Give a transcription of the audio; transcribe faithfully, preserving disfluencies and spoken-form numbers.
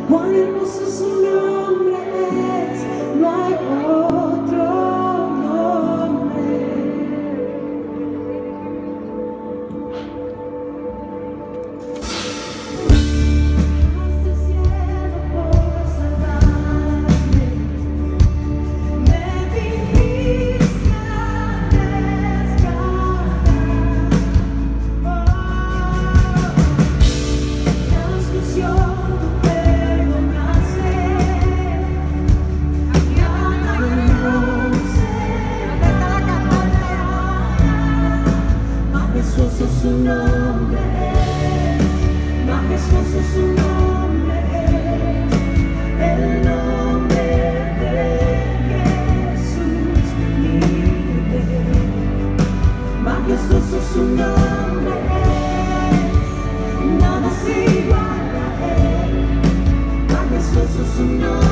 Cuán hermoso su nombre es, no hay otro nombre. Hasta el cielo por salvarme, me viniste a rescatar. Transmisión, tú perdonaste, nada no sé, majestuoso su nombre es, majestuoso su nombre es, el nombre de Jesús mi Rey. Majestuoso su nombre es, nada se iguala a él. Majestuoso su nombre.